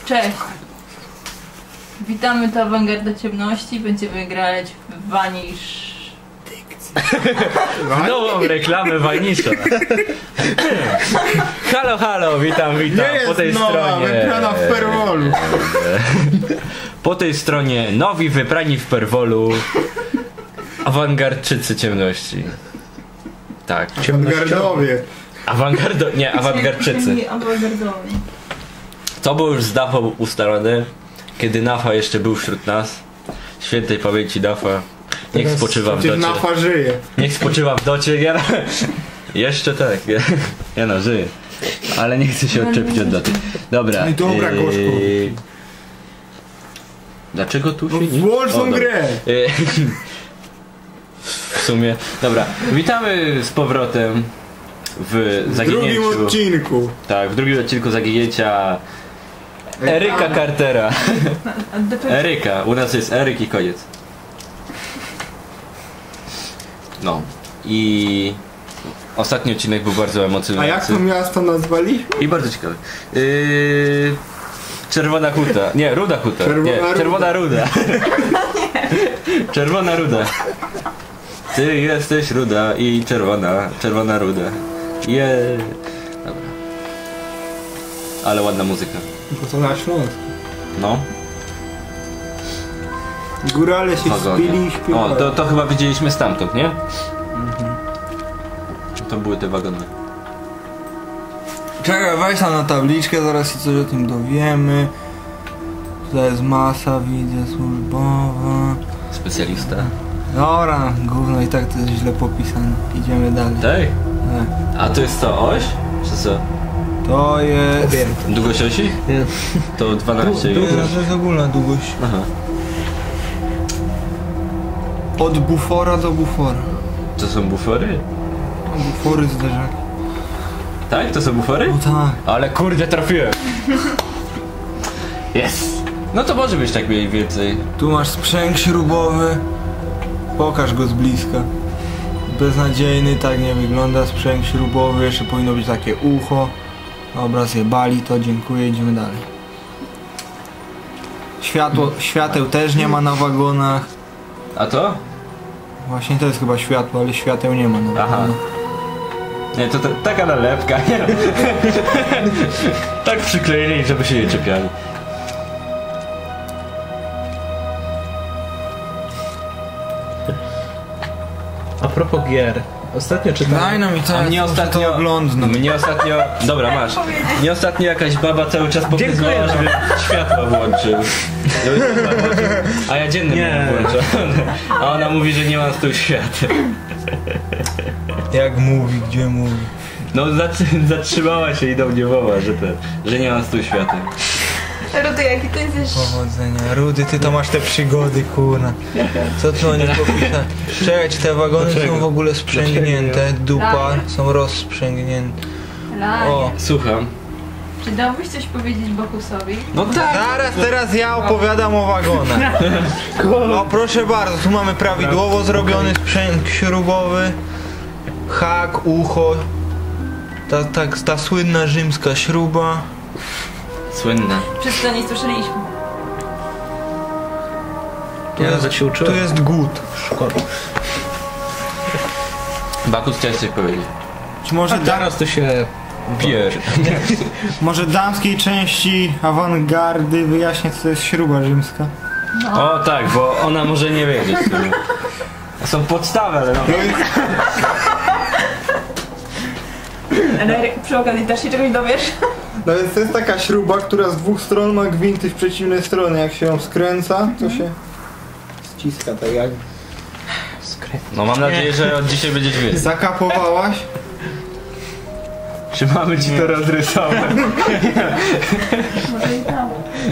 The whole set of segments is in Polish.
Cześć! Witamy, to Awangarda Ciemności. Będziemy grać w Vanish. Nową reklamę Vanisha. Halo, halo, witam. Nie po tej jest nowa, stronie. wyprana w Perwolu. Po tej stronie nowi wyprani w Perwolu awangardczycy ciemności. Tak. Awangardowie. Awangardczycy. Awangardowi. To było już z Dafą ustalone, kiedy Nafa jeszcze był wśród nas. Świętej pamięci Dafa. Niech spoczywa w docie. Nafa żyje. Niech spoczywa w docie. Ja jeszcze tak. Ja żyję. Ale nie chcę się odczepić od doty. Dobra. No i dobra, gorzko. Dlaczego tu się nie... Włącz tą grę. W sumie. Dobra. Witamy z powrotem w zaginięciu. W drugim odcinku. Tak, w drugim odcinku zaginięcia Eryka Cartera. Eryka. U nas jest Eryk i koniec. No. I ostatni odcinek był bardzo A emocjonujący. jak to miasto nazwali? I bardzo ciekawy. Czerwona huta. Nie, ruda huta. Czerwona ruda. Czerwona ruda. Ty jesteś ruda i czerwona ruda. Dobra. Ale ładna muzyka. Bo to na Śląsku. No. Górale się Wagonie. spili i śpiewają. O, to chyba widzieliśmy stamtąd, nie? To były te wagony. Czekaj, weź tam na tabliczkę, zaraz się coś o tym dowiemy. Tutaj jest masa, widzę, służbowa. Specjalista. Dobra, gówno i tak to jest źle popisane. Idziemy dalej. Tak? Tak. A to jest to oś? Czy co? To jest... Długość osi? Nie. To 12 już. To jest ogólna długość. Aha. Od bufora do bufora. To są bufory? Bufory zderzaki. Tak? To są bufory? No tak. Ale kurde, trafiłem. Jest. No to może być tak mniej więcej. Tu masz sprzęg śrubowy. Pokaż go z bliska. Beznadziejny, tak nie wygląda sprzęg śrubowy. Jeszcze powinno być takie ucho. Dobra, zjebali to, dziękuję, idziemy dalej. Świateł też nie ma na wagonach. A to? Właśnie to jest chyba światło, ale świateł nie ma na Aha. wagonach. Nie, to taka nalepka. Tak przykleili, żeby się nie czepiali. A propos gier, ostatnio czytałem... Daj nam i A teraz mnie ostatnio... oglądnę. Mnie ostatnio... Dobra, masz. Mnie ostatnio jakaś baba cały czas pokazywała, żeby światło włączył. A ja dziennie Nie. włączone. A ona mówi, że nie ma tu świateł. Jak mówi, gdzie mówi. No zatrzymała się i do mnie woła, że nie ma tu świateł. Rudy, jaki to jest? Powodzenia. Rudy, ty to masz te przygody, kurna. Co tu oni popisać? Czekaj, czy te wagony są w ogóle sprzęgnięte? Dupa, są rozsprzęgnięte. O, Słucham. Czy dałbyś coś powiedzieć Bokusowi? No tak. teraz ja opowiadam o wagonach. O, proszę bardzo, tu mamy prawidłowo zrobiony sprzęg śrubowy. Hak, ucho. Ta słynna rzymska śruba. Słynne. Przez to nie słyszeliśmy. Tu jest głód. Bakus, chciałeś coś powiedzieć. Czy może, Teraz to się... Pier. może damskiej części awangardy wyjaśnię, co to jest śruba rzymska? O tak, bo ona może nie wiedzieć. Są podstawy, ale no. Ale przy okazji też się czegoś dowiesz? No więc to jest taka śruba, która z dwóch stron ma gwinty w przeciwne strony. Jak się ją skręca, to się ściska tak jak... No mam nadzieję, że od dzisiaj będziesz wiedzieć. Zakapowałaś? Czy mamy ci to rozrysować? Może i tam.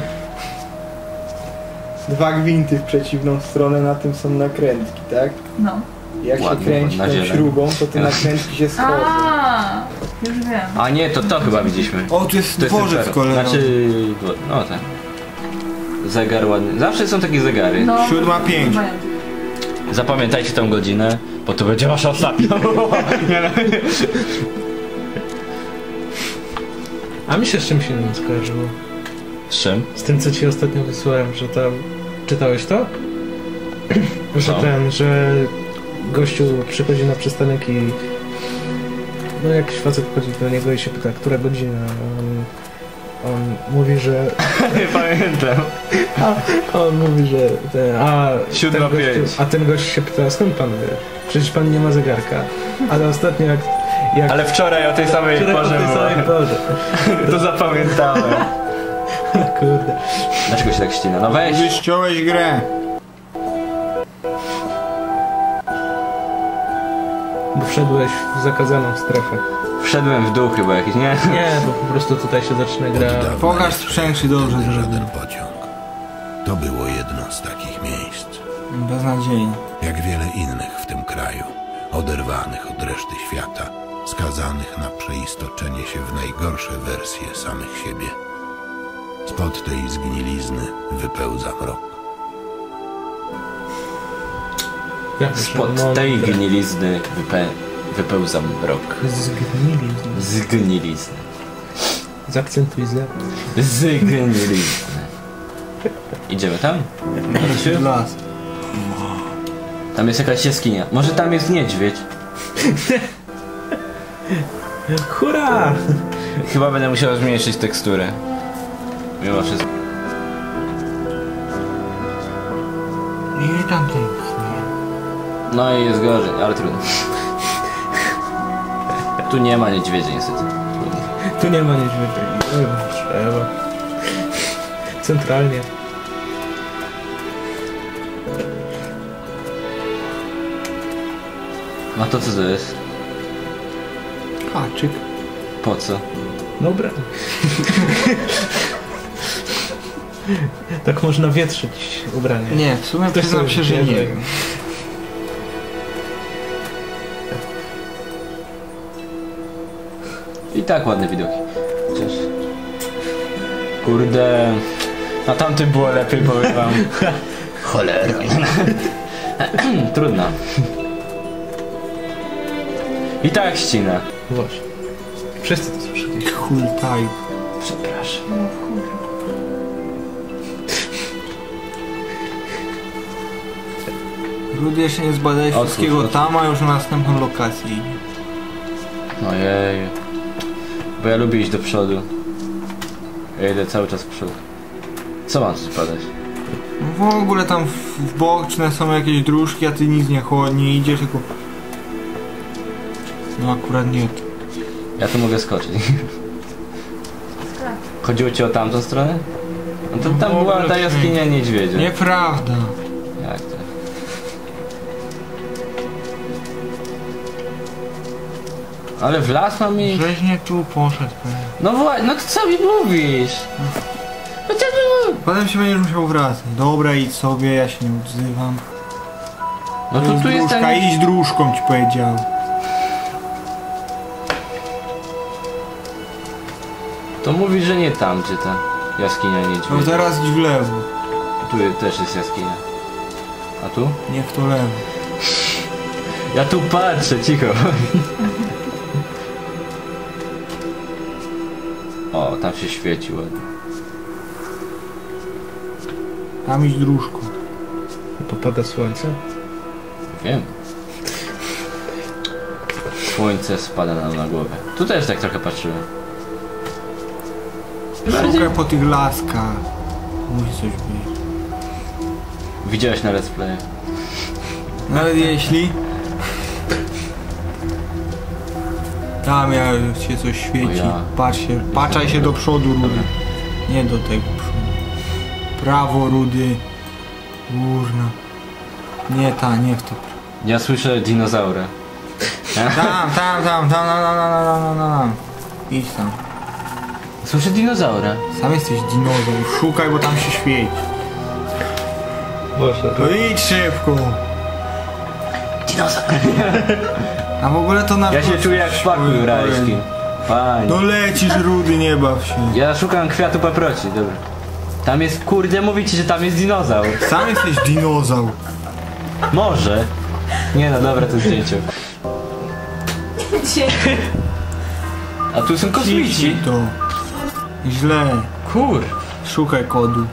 Dwa gwinty w przeciwną stronę, na tym są nakrętki, tak? No. Jak Ładnie, się kręci na tą zieleń. śrubą, to te nakrętki się schodzą. Już wiem. A nie, to chyba widzieliśmy. O, tu jest To jest dworzec ten kolejny. Znaczy... No tak. Zegar ładny. Zawsze są takie zegary. No, 7:05. Zapamiętajcie tą godzinę, bo to będzie wasza ostatnia. A mi się z czymś innym skojarzyło. Z czym? Z tym, co ci ostatnio wysłałem, że tam... Czytałeś to? Że że gościu przychodzi na przystanek i... No jakiś facet chodzi do niego i się pyta, która godzina. On mówi, że... Nie pamiętam. On mówi, że... A ten gość się pyta, skąd pan wie? Przecież pan nie ma zegarka. Ale ostatnio jak Ale wczoraj o tej samej porze było. To zapamiętałem. Kurde. Dlaczego się tak ścina? No weź. Wyściąłeś grę. Bo wszedłeś w zakazaną strefę. Wszedłem w dół chyba jakiś, nie? Nie, bo po prostu tutaj się zaczyna gra. Pokaż sprzęt, czy dobrze zrobił. Żaden pociąg. To było jedno z takich miejsc. Beznadziejnie. Jak wiele innych w tym kraju. Oderwanych od reszty świata. Skazanych na przeistoczenie się w najgorsze wersje samych siebie. Spod tej zgnilizny wypełza mrok. Spod tej gnilizny wypełza mrok. Zgnilizny. Zaakcentuj Z. Zgnilizny. Idziemy tam? Las. Tam jest jakaś jaskinia. Może tam jest niedźwiedź? Hurra! Chyba będę musiał zmniejszyć teksturę. Mimo wszystko. I tam to jest. No i jest gorzej, ale trudno. Tu nie ma niedźwiedzi niestety. Trudno. Tu nie ma niedźwiedzi. Trzeba. Centralnie. A to co to jest? Haczyk. Po co? Dobra. Tak można wietrzyć ubranie. Nie, w sumie Ktoś przyznam sobie się, że nie bierze. wiem. I tak ładne widoki. Chociaż... Kurde... Na tamtym było lepiej, powiem wam. Cholera. Trudno. I tak ścina. Właśnie. Wszyscy to słyszeli. Hultaj. Przepraszam. Rudy jeszcze nie zbadałeś Otwórz, wszystkiego otwórz. tam, a już na następną lokację idzie. Ojej. Bo ja lubię iść do przodu. Ja idę cały czas w przód. Co mam tu spadać? W ogóle tam w boczne są jakieś dróżki, a ty nic nie idziesz, tylko... No akurat nie. Ja tu mogę skoczyć. Chodziło ci o tamtą stronę? No to tam No, była ta wreszcie. jaskinia niedźwiedzia. Nieprawda. Jak to? Ale w las mam iść? Żeś nie tu poszedł. pewnie. No właśnie, no to co mi mówisz? Chociażby mów. Potem się będziesz musiał wracać. Dobra, idź sobie, ja się nie odzywam. No to tu jest dróżka, ten... idź dróżką, ci powiedział. To mówisz, że nie tam, gdzie ta jaskinia No niedźwiedzia. teraz idź w lewo. Tu też jest jaskinia. A tu? Nie w to lewo. Ja tu patrzę, cicho. O, tam się świeci ładnie. Tam idź dróżką. Popada słońce. Wiem. Słońce spada nam na głowę. Tu też tak trochę patrzyłem. Szukaj po tych laskach. Musi coś być. Widziałeś na let's play. Nawet jeśli... Tam ja się coś świeci. O ja. Patrzaj się do przodu, Rudy. Nie do tego przodu. Prawo, Rudy. Kurna. Nie w to. Ja słyszę dinozaura. Tam. Idź tam. Słyszę dinozaura. Sam jesteś dinozaur. Szukaj, bo tam się świeci. Boże. To idź szybko. Dinozaur. A w ogóle to na... Ja się czuję jak w parku jurajskim. Fajnie. No lecisz, Rudy, nie baw się. Ja szukam kwiatu paproci, dobra. Tam jest, kurde, mówię ci, że tam jest dinozaur. Sam jesteś dinozaur. Może. Nie no, dobra, to zdjęcie. A tu są kosmici. To. Źle. Kur. Szukaj kodu.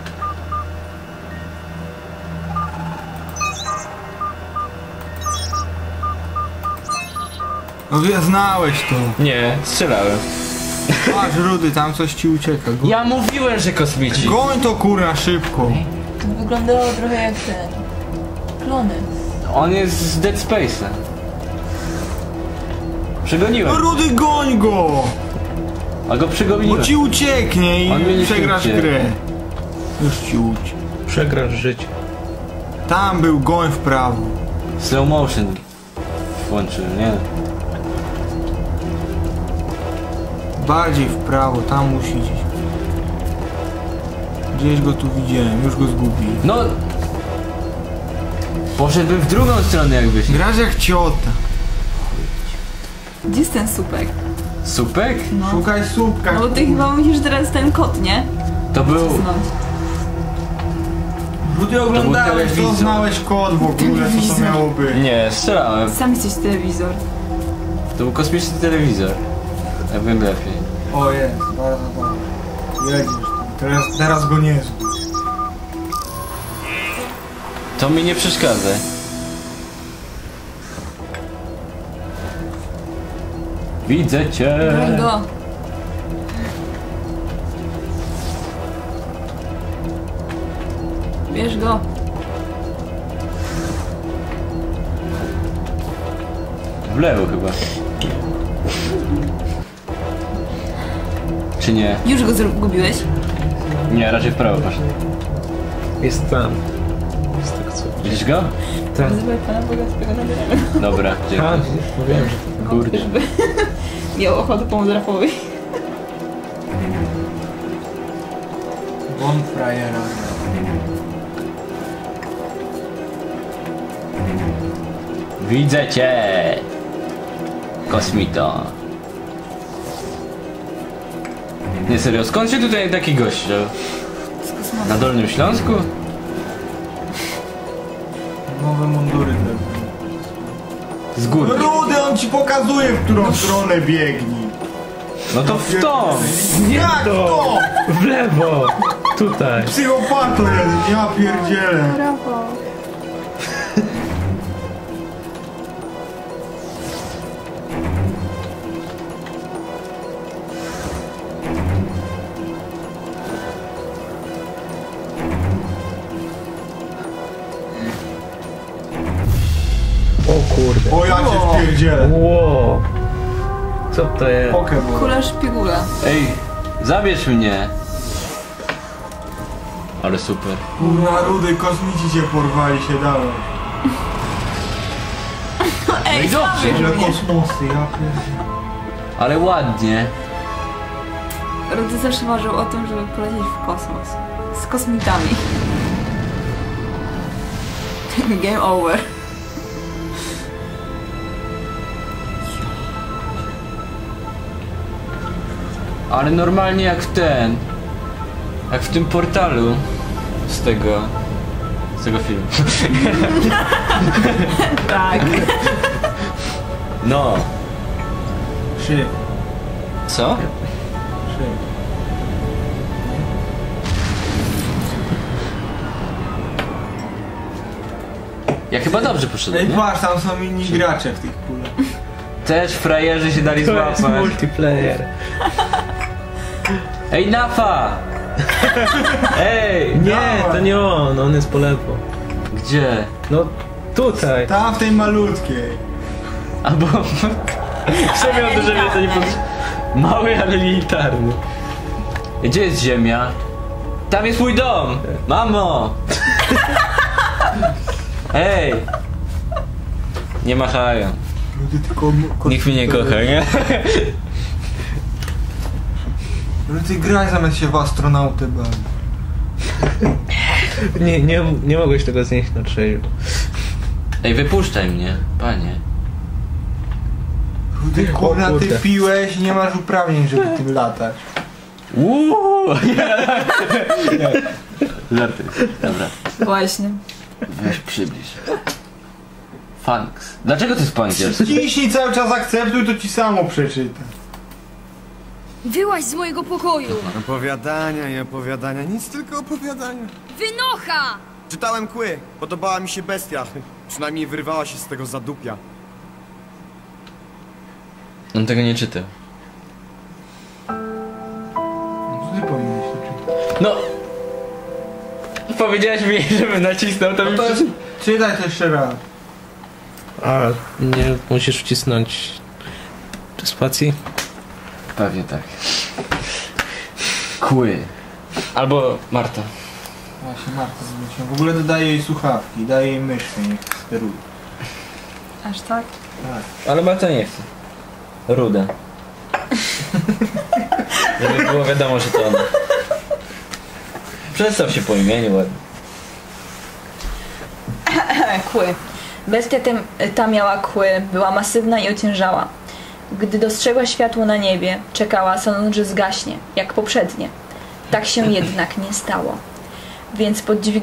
No znałeś to. Nie, strzelałem. Patrz Rudy, tam coś ci ucieka. Ja mówiłem, że kosmici. Goń to kurna szybko. To wyglądało trochę jak ten... klony. On jest z Dead Space'a. No Przegoniłem. Rudy, goń go! A go Bo przegoniłem. ci ucieknie On mnie i nie przegrasz ucieknie. grę. Już ci uciekł. Przegrasz życie. Tam był, goń w prawo. Slow motion włączyłem, nie? Bardziej w prawo, tam musi iść. Gdzieś go tu widziałem, już go zgubiłem. No! Poszedłbym w drugą stronę jakbyś. Grasz jak ciota. Gdzie jest ten supek? Supek? No. Szukaj słupka. No bo ty chyba musisz teraz ten kot, nie? To był... Cisnąć. Rudy, oglądałeś, to telewizor. znałeś kod w ogóle, co to Telewizor. miało być. Nie, strzelałem. Sam jesteś telewizor. To był kosmiczny telewizor. Ja wiem lepiej. O jest, bardzo dobrze. Jedziesz. Teraz go nie zgub. To mi nie przeszkadza. Widzę cię. Broń go. Bierz go. W lewo chyba. Czy nie? Już go zgubiłeś? Nie, raczej w prawo poszedł. Jest tam. Z tego co... Widzisz go? Tak. Nazywaj Pana Boga swego nabieramy. Dobra, A, dziękuję. mówiłem, że Kurde. Żeby miał ochotę pomóc Rafowi. Won frajera. Widzę cię. Kosmito. Nie serio, skąd się tutaj taki gość wziął? Z kosmosu. Na Dolnym Śląsku? Nowe mundury pewnie. Z góry. Rudy, on ci pokazuje, w którą stronę biegnie. No to w tą! Jak to? w lewo! Tutaj! Psychopato jest, ja pierdzielę. Rafał. O kurde! O, ja cię pierdzielę. Ło! Co to jest? Pokeball. Kula szpiegula. Ej, zabierz mnie! Ale super. Kurwa, Rudy, kosmici cię porwali, się dało. No i dobrze, Ale kosmosy, ja pierdzielę. ale ładnie. Rudy zawsze marzył o tym, żeby polecieć w kosmos. Z kosmitami. Game over. Ale normalnie jak ten. Jak w tym portalu. Z tego filmu. Tak. No. Szyb, Co? szyb. Ja chyba dobrze Ej, poszedłem, nie? patrz, tam są inni gracze w tych kulach. Też frajerzy się dali To jest złapać. multiplayer. Ej, Nafa! Ej! Nie, to nie on jest po lewo. Gdzie? No tutaj. Tam w tej malutkiej. Albo... W sumie o dużo więcej nie potrzeba. Mały, ale militarny. Gdzie jest ziemia? Tam jest mój dom! Mamo! Ej! Nie machają. Rudy, tylko... Nikt mnie nie kocha, nie? Rudy, graj zamiast się w astronautę bawi. Nie mogłeś tego znieść na trzeźwo. Ej, wypuszczaj mnie, panie. Rudy, kurna, ty kurde. piłeś i nie masz uprawnień, żeby tym latać. Żarty. Dobra. Właśnie. Weź przybliż. Funks. Dlaczego to jest po angielsku? Ciśnij cały czas akceptuj, to ci samo przeczyta. Wyłaź z mojego pokoju! Opowiadania i opowiadania, nic tylko opowiadania. Wynocha! Czytałem Kły, podobała mi się bestia. Przynajmniej wyrwała się z tego zadupia. On tego nie czyta. Co ty powinieneś to czytać? No! Powiedziałeś mi, żebym nacisnął, to mi To jest... Czytaj to jeszcze raz. A, nie musisz wcisnąć spacji? Pewnie tak. Kły. Albo Marta. Właśnie Marta zwróciła. W ogóle dodaję jej słuchawki, daję jej myszkę, niech steruje. Aż tak? Ale Marta nie chce. Ruda. Żeby było wiadomo, że to ona. Przedstaw się po imieniu ładnie. Kły. Bestia ta miała kły, była masywna i ociężała. Gdy dostrzegła światło na niebie, czekała, sądząc, że zgaśnie, jak poprzednie. Tak się jednak nie stało. Więc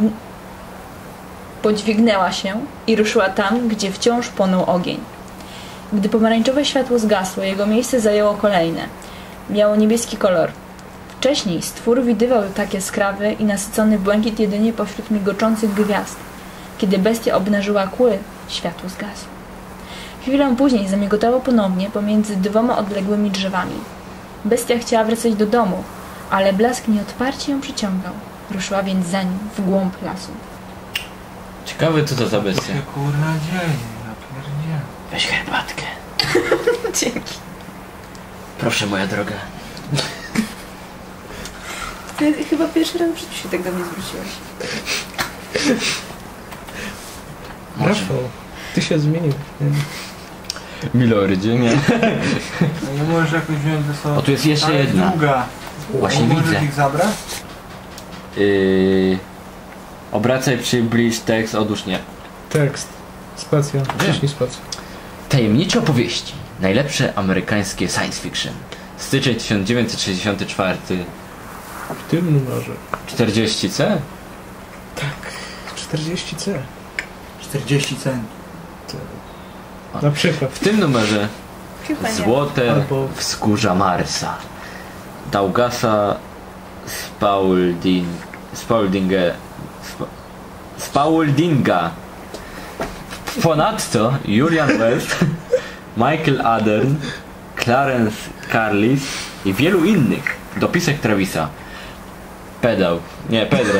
podźwignęła się i ruszyła tam, gdzie wciąż płonął ogień. Gdy pomarańczowe światło zgasło, jego miejsce zajęło kolejne. Miało niebieski kolor. Wcześniej stwór widywał tak jaskrawy i nasycony błękit jedynie pośród migoczących gwiazd. Kiedy bestia obnażyła kły, światło zgasło. Chwilę później zamigotało ponownie pomiędzy 2 odległymi drzewami. Bestia chciała wracać do domu, ale blask nieodparcie ją przyciągał. Ruszyła więc za nim w głąb lasu. Ciekawe co to za bestia. Co się kurna dzieje, ja pierdzielę. Weź herbatkę. Dzięki. Proszę moja droga. Ty chyba pierwszy raz w życiu się tak do mnie zwróciłeś. Rafał, ty się zmienił. Milordzie, nie. No nie możesz jakoś wziąć ze sobą. O, tu jest jeszcze Ale jedna. Długa. Właśnie Możesz widzę. ich zabrać? Obracaj, przybliż tekst, odłóż nie. Tekst. Spacja. Wcześniej spacja. Tajemnicze opowieści. Najlepsze amerykańskie science fiction. Styczeń 1964. W tym numerze. 40C? 40C. 40 cent. Na przykład. W tym numerze Chyba nie. Złote Albo- wzgórza Marsa. Daugasa Spauldinga. Ponadto Julian West, Michael Adern, Clarence Carlis i wielu innych. Dopisek Travisa. Pedał. Nie, Pedro.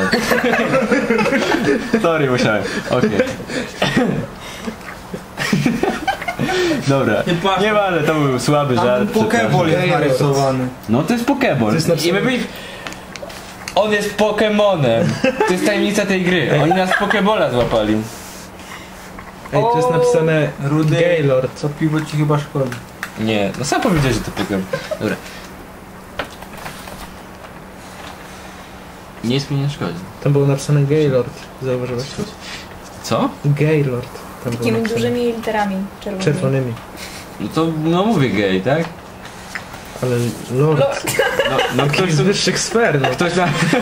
Sorry, musiałem. Okej. Dobra. Nie ma, ale to był słaby żart. Pokeball jest przepraszam. narysowany. No to jest Pokeball. To jest I my byli... On jest Pokemonem. To jest tajemnica tej gry. Oni nas Pokebola złapali. Ej, to jest napisane Rudy. Gaylord. Co piwo ci chyba szkodzi. Nie, no sam powiedziałeś, że to Pokemon. Dobra. Nic mi nie szkodzi. Tam było napisane Gaylord. Zauważyłeś? Co? Gaylord. Tam było Takimi napisane. dużymi literami czerwonymi. Czerwonymi. No to, no mówię gej, tak? Ale lord. No Ktoś z wyższych sfer, no. Ktoś na...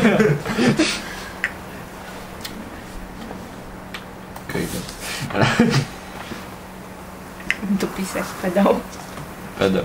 Okej, dobra. Dopisek, pedał. Pedał.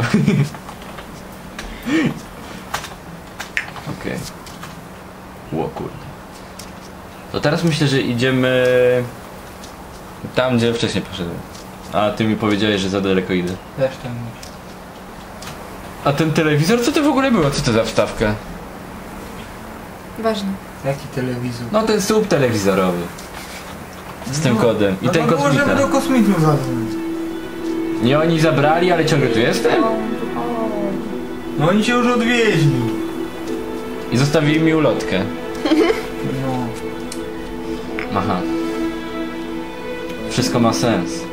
Okej. Ło kurde. To teraz myślę, że idziemy... Tam, gdzie wcześniej poszedłem. A ty mi powiedziałeś, że za daleko idę. Też tam myślę. A ten telewizor, co to w ogóle było? Co to za wstawka? Ważne. Jaki telewizor? No ten słup telewizorowy. Z tym kodem. I No ten to kosmita. możemy do kosmitów zadzwonić. Nie oni zabrali, ale ciągle tu jestem. No oni się już odwieźli. I zostawili mi ulotkę. No. Aha. Wszystko ma sens.